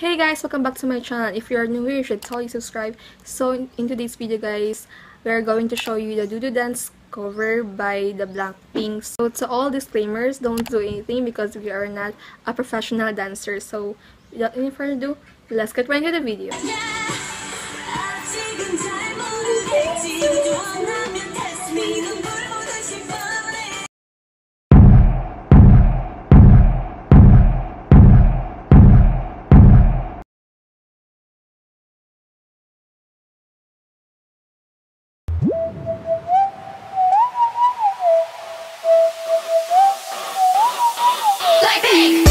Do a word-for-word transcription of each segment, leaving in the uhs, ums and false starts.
Hey guys, welcome back to my channel. If you are new here, you should totally subscribe. So in, in today's video guys, we are going to show you the D D U dance cover by the BLACKPINK. So to all disclaimers, don't do anything because we are not a professional dancer. So without any further ado, let's get right into the video. BLACKPINK!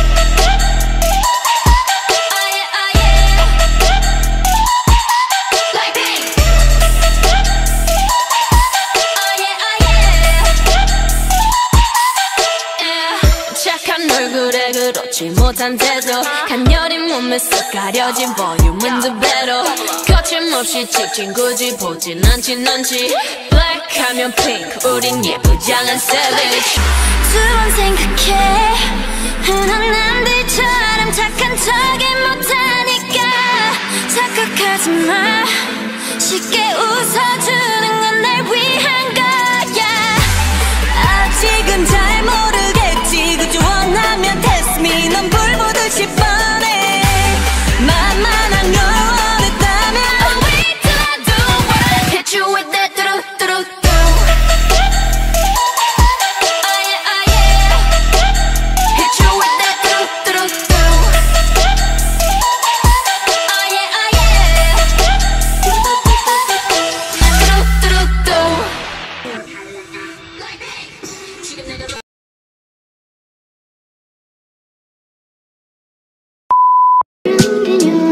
얼굴에 그렇지 못한 태도 간녀린 몸에 쓱 가려진 볼륨은 두 배로 거침없이 찍힌 굳이 보진 않진 않지 Black 하면 pink 우린 예쁘장한 savage 두 번 생각해 흔한 남들처럼 착한 척이 못하니까 착각하지 마 쉽게 웃어주는 건 날 위한 거야 아직은 잘 모르겠지 그저 원하면 test me 넌 불 보듯이 뻔해 만만한 걸 원했다면 Oh wait till I do what hit you with that 뚜루뚜루뚜 Oh yeah oh yeah hit you with that 뚜루뚜루뚜 Oh yeah oh yeah 뚜루뚜루뚜 지금 내가 in your